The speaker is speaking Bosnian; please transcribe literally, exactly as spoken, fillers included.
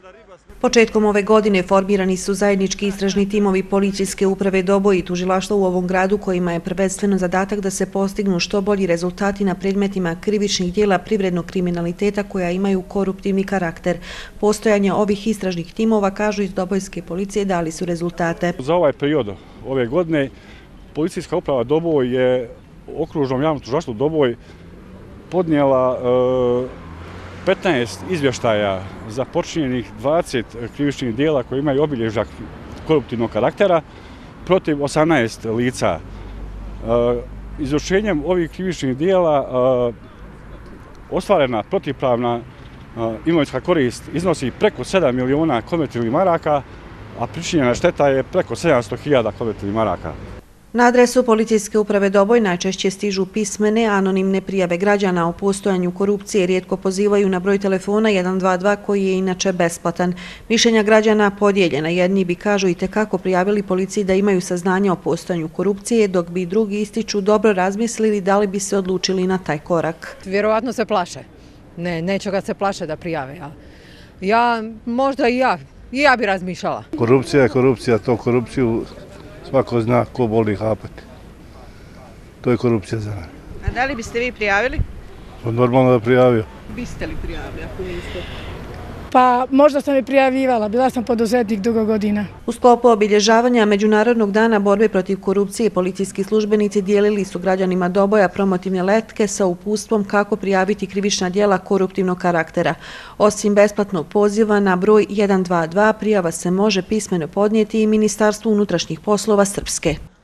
Početkom ove godine formirani su zajednički istražni timovi policijske uprave Doboj i tužilaštva u ovom gradu kojima je prvenstveno zadatak da se postignu što bolji rezultati na predmetima krivičnih dijela privrednog kriminaliteta koja imaju koruptivni karakter. Postojanje ovih istražnih timova, kažu iz Dobojske policije, dali su rezultate. Za ovaj period ove godine policijska uprava Doboj je okružnom javnom tužilaštvu Doboj podnijela e, petnaest izvještaja za počinjenih dvadeset krivičnih dijela koji imaju obilježja koruptivnog karaktera protiv osamnaest lica. Izvršenjem ovih krivičnih dijela ostvarena protivpravna imovinska korist iznosi preko sedam miliona konvertibilnih maraka, a pričinjena šteta je preko sedamsto hiljada konvertibilnih maraka. Na adresu policijske uprave Doboj najčešće stižu pismene, anonimne prijave građana o postojanju korupcije i rijetko pozivaju na broj telefona jedan dva dva koji je inače besplatan. Mišljenja građana podijeljena. Jedni bi, kažu, i tekako prijavili policiji da imaju saznanja o postojanju korupcije, dok bi drugi ističu dobro razmislili da li bi se odlučili na taj korak. Vjerovatno se plaše. Ne, neće ga se plaše da prijave. Ja, ja možda i ja, i ja bi razmišljala. Korupcija je korupcija, to korupciju svako zna ko boli hapati. To je korupcija za mene. A da li biste vi prijavili? Normalno da prijavio. Biste li prijavili ako niste? Pa možda sam i prijavljivala, bila sam poduzetnik dugo godina. U sklopu obilježavanja Međunarodnog dana borbe protiv korupcije policijski službenici dijelili su građanima Doboja promotivne letke sa uputstvom kako prijaviti krivična djela koruptivnog karaktera. Osim besplatnog poziva na broj jedan dva dva, prijava se može pismeno podnijeti i Ministarstvu unutrašnjih poslova Srpske.